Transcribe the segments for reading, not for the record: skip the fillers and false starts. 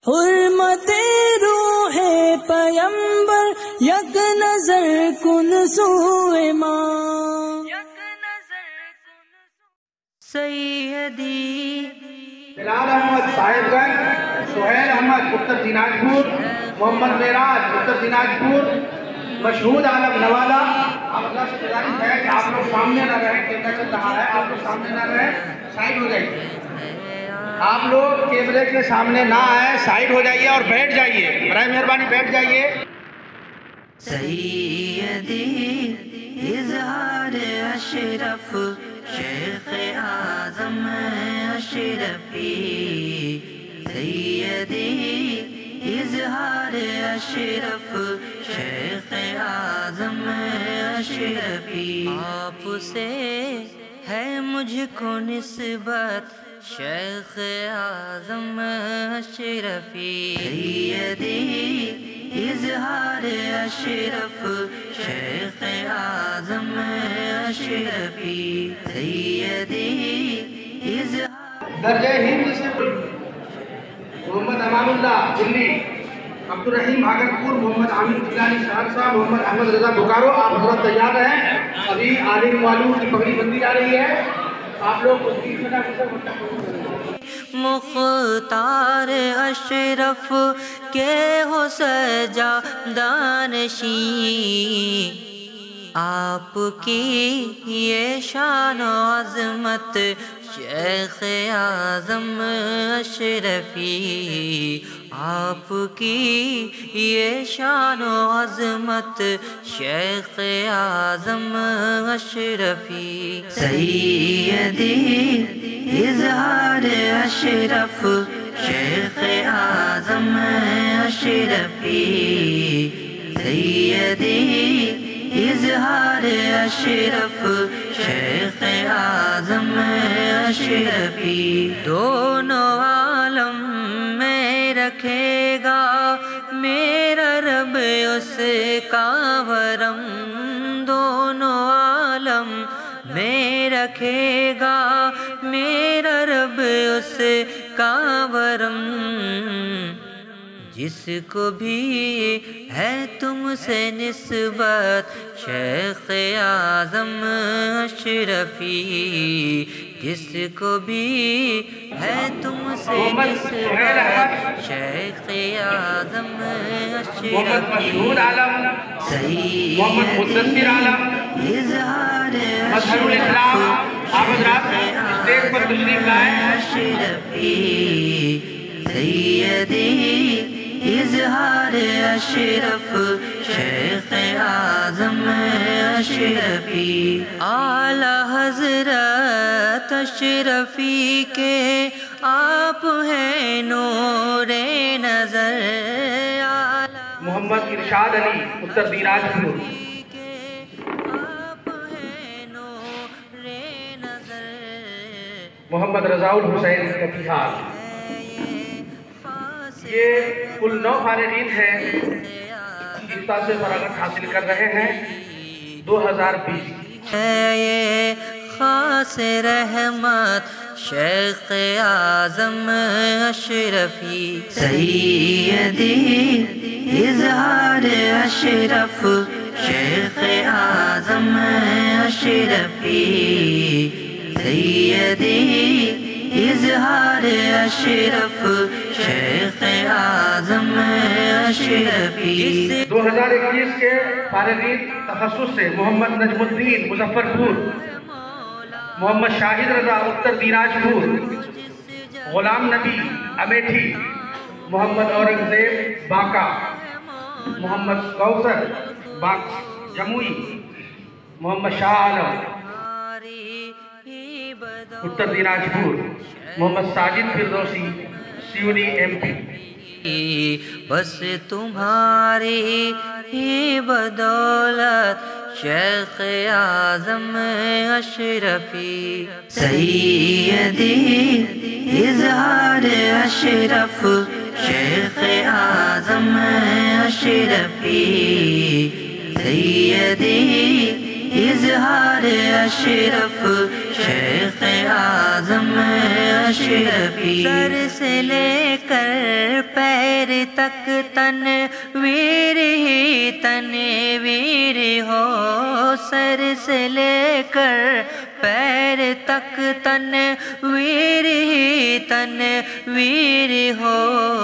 حرمت روح پیمبر یک نظر کن سوئے ماں سیدی بلال احمد صاحب گنج، سہیل احمد اتر دیناجپور، محمد معراج اتر دیناجپور، مشہود عالم نوالا۔ آپ اللہ سے گزارش ہے کہ آپ لوگ سامنے نہ رہیں، کیمرہ چل رہا ہے، آپ لوگ سامنے نہ رہیں، سائیڈ ہو جائیے۔ آپ لوگ کیمرے کے سامنے نہ آئیں، سائیڈ ہو جائیے اور بیٹھ جائیے، برائے مہربانی بیٹھ جائیے۔ سیدی اظہار اشرف شیخ اعظم اشرفی، سیدی اظہار اشرف شیخ اعظم اشرفی، آپ سے ہے مجھ کو نسبت شیخ اعظم اشرفی، سیدی اظہار اشرف شیخ اعظم اشرفی، سیدی اظہار درجہ ہند سے محمد امان اللہ دلی، عبدالرحیم بھاگلپور، محمد عامر جیلانی سہرسہ، محمد احمد رضا بوکارو۔ آپ حضرت تیار ہیں، ابھی عالم والوں کی پگڑی بندی جا رہی ہے، آپ لوگ اس کی مختار اشرف کے ہو سجادہ نشین، آپ کی یہ شان و عظمت شیخ اعظم اشرفی، آپ کی یہ شان و عظمت شیخ اعظم اشرفی، سیدی اظہار اشرف شیخ اعظم اشرفی، سیدی اظہار اشرف شیخ اعظم اشرفی، دونوں عالم میں رکھے گا میرا رب اس کا ورم، دونوں عالم میں رکھے گا میرا رب اس کا ورم، جس کو بھی ہے تم سے نسبت شیخ اعظم اشرفی، جس کو بھی ہے تم سے نسبت شیخ اعظم اشرفی، محمد مدثر عالم، مظہر الاسلام۔ آپ حضرات اسٹیج پر تشریف لائیں۔ اشرفی، سیدی اظہار اشرف شیخ اعظم اشرفی، اعلی حضرت اشرفی کے آپ ہیں نور نظر، محمد ارشاد علی اتر دیناجپور، محمد رضا الحسین کٹیہار۔ یہ کل 9 فارغین ہیں، افتا سے فراغت حاصل کر رہے ہیں 2020۔ یہ خاص رحمت شیخ اعظم اشرفی، سیدی اظہار اشرف شیخ اعظم اشرفی، سیدی اظہار اشرف شیخ اعظم اشرفی۔ 2021 کے فارغین تخصص سے محمد نجم الدین مظفرپور، محمد شاہد رضا اتر دیناجپور، غلام نبی امیٹھی، محمد اورنگزیب باکا، محمد کوثر جموئی، محمد شاہ عالم اتر دیناجپور، محمد ساجد فردوسی سیونی ایم پی۔ بس تمہاری ہی بدولت شیخ اعظم اشرفی، سیدی اظہار اشرف شیخ اعظم اشرفی، سیدی اظہار اشرف شیخ اعظم اشرفی، سر سے لے کر پیر تک تنویر ہی تنویر ہو، سر سے لے کر پیر تک تنویر ہی تنویر ہو،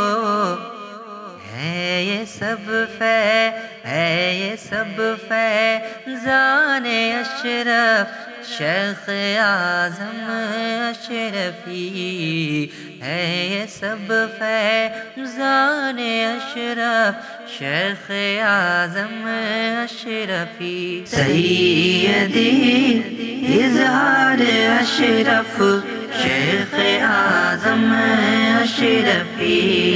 ہے یہ سب ہے یہ سب فیضان اشرف شیخ اعظم اشرفی، ہے یہ سب فیضان اشرف شیخ اعظم اشرفی، سیدی اظہار اشرف شیخ اعظم اشرفی،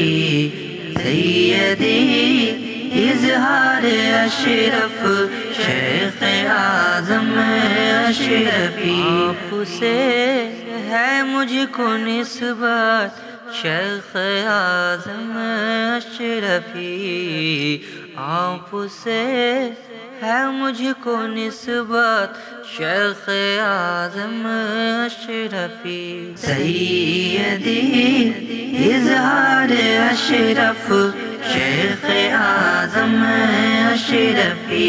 سیدی اظہار اشرف شیخ اعظم اشرفی، آپ سے ہے مجھ کو نسبت شیخ اعظم اشرفی، آپ سے ہے مجھ کو نسبت شیخ اعظم اشرفی، سیدی اظہار اشرف شیخ اعظم اشرفی،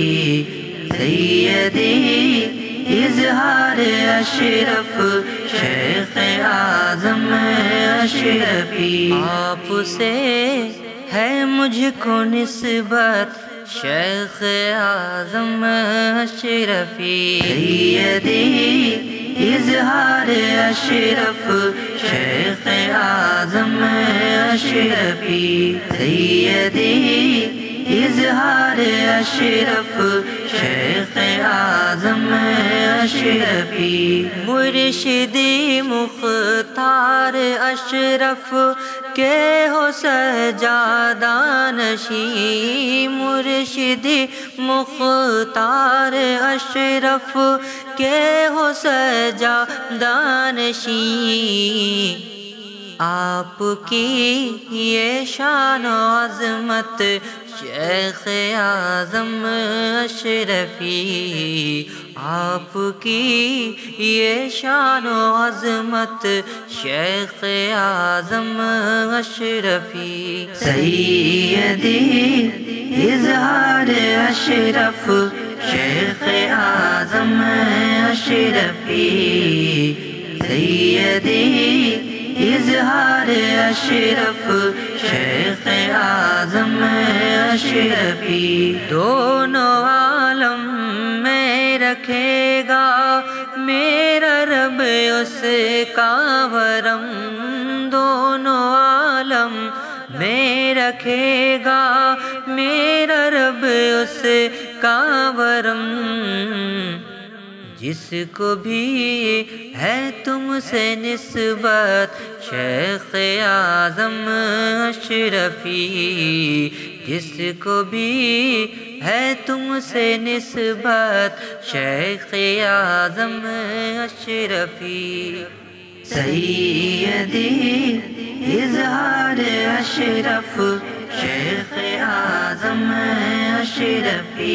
سیدی اظہار اشرف شیخ اعظم اشرفی، آپ سے ہے مجھ کو نسبت شیخ اعظم اشرفی، سیدی اظہار اشرف شیخ اعظم اشرفی، سیدی اظہار اشرف شیخ اعظم اشرفی، مرشدی مختار اشرف کے ہو سجادہ نشین، مرشدی مختار اشرف کے ہو سجادہ نشین، آپ کی یہ شان و عظمت شیخ اعظم اشرفی، آپ کی یہ شان و عظمت شیخ اعظم اشرفی، سیدی اظہار اشرف شیخ اعظم اشرفی، سیدی اظہار اشرف شیخ اعظم اشرفی، دونوں عالم میں رکھے گا میرا رب اس کا ورم، دونوں عالم میں رکھے گا میرا رب اس کا ورم، جس کو بھی ہے تم سے نسبت شیخ اعظم اشرفی، جس کو بھی ہے تم سے نسبت شیخ اعظم اشرفی، سیدی اظہار اشرف شیخ اعظم اشرفی،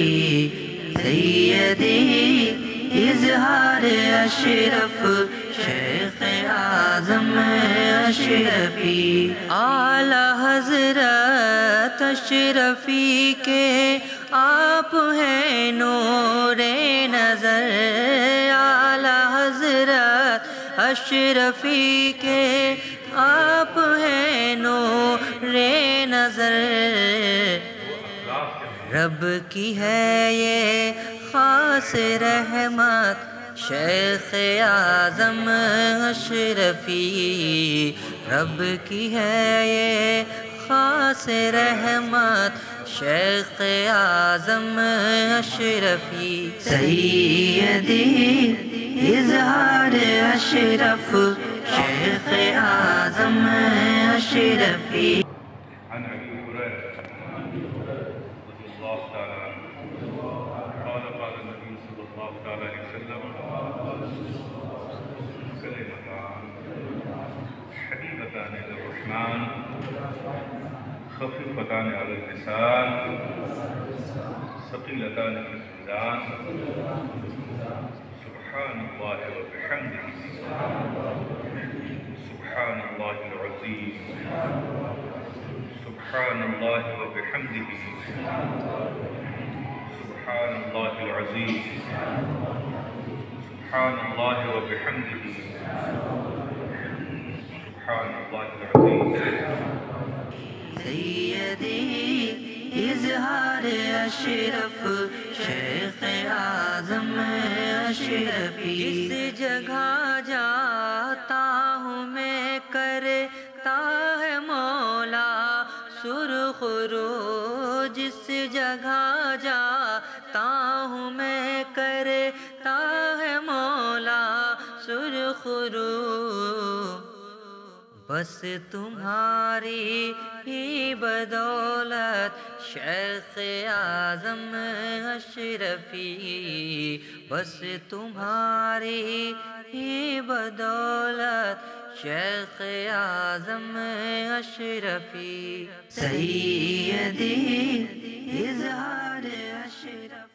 سیدی اظہار اشرف شیخ اعظم اشرفی، اعلیٰ حضرت اشرفی کے آپ ہیں نور نظر، اعلیٰ حضرت اشرفی کے آپ ہیں نور نظر، رب کی ہے یہ خاص رحمت شیخ اعظم اشرفی، رب کی ہے یہ خاص رحمت شیخ اعظم اشرفی، سیدی اظہار اشرف شیخ اعظم اشرفی، عن ابي هريره رضي الله تعالى عنه قال النبي صلى الله تعالى عليه وسلم كلمتان حبيبتان الى الرحمن خفيفتان على اللسان ثقيلتان في الميزان سبحان الله وبحمده سبحان الله العظيم سبحان الله وبحمده سبحان الله العظيم سبحان الله وبحمده سبحان الله العظيم سیدی اظہار اشرف شیخ اعظم اشرفی، جس جگہ جاتا ہوں میں کرتا ہے مولا سرخ رو، جس جگہ جاتا ہوں میں کرتا ہے مولا سرخ رو، بس تمہاری ہی بدولت شیخ اعظم اشرفی، بس تمہاری ہی بدولت شیخ اعظم اشرفی، سیدی اظہار اشرف